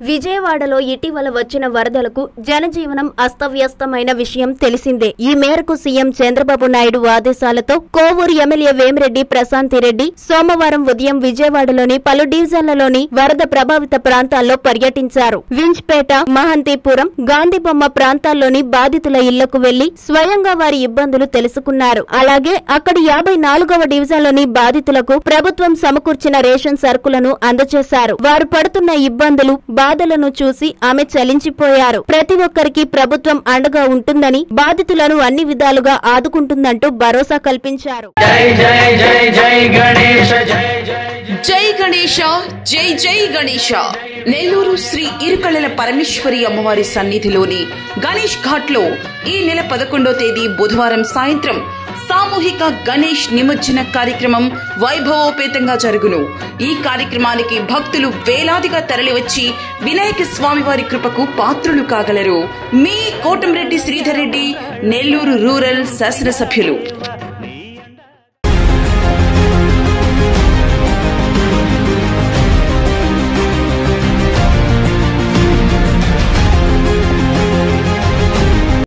విజయవాడలో ఇటీవల వచ్చిన వరదలకు జనజీవనం అస్తవ్యస్తమైన విషయం తెలిసిందే. ఈ మేరకు సీఎం చంద్రబాబు నాయుడు ఆదేశాలతో కోవూరు ఎమ్మెల్యే వేమిరెడ్డి ప్రశాంతిరెడ్డి సోమవారం ఉదయం విజయవాడలోని పలు డివిజన్లలోని వరద ప్రభావిత ప్రాంతాల్లో పర్యటించారు. వింజ్పేట, మహంతిపురం, గాంధీబొమ్మ ప్రాంతాల్లోని బాధితుల ఇళ్లకు వెళ్లి స్వయంగా వారి ఇబ్బందులు తెలుసుకున్నారు. అలాగే అక్కడి 54వ డివిజన్లోని బాధితులకు ప్రభుత్వం సమకూర్చిన రేషన్ సరుకులను అందజేశారు. వారు పడుతున్న ఇబ్బందులు, బాధలను చూసి ఆమె చలించిపోయారు. ప్రతి ఒక్కరికి ప్రభుత్వం అండగా ఉంటుందని, బాధితులను అన్ని విధాలుగా ఆదుకుంటుందంటూ భరోసా కల్పించారు. జై గణేశ, జై జై గణేశ. నెల్లూరు శ్రీ ఇరుకళల పరమేశ్వరి అమ్మవారి సన్నిధిలోని గణేష్ ఘాట్ లో ఈ నెల 11వ తేదీ బుధవారం సాయంత్రం సామూహిక గణేష్ నిమజ్జన కార్యక్రమం వైభవోపేతంగా జరుగును. ఈ కార్యక్రమానికి భక్తులు వేలాదిగా తరలివచ్చి వినాయక స్వామి వారి కృపకు పాత్రులు కాగలరు. మీ కోటంరెడ్డి శ్రీధర్ రెడ్డి, నెల్లూరు రూరల్ శాసనసభ్యులు.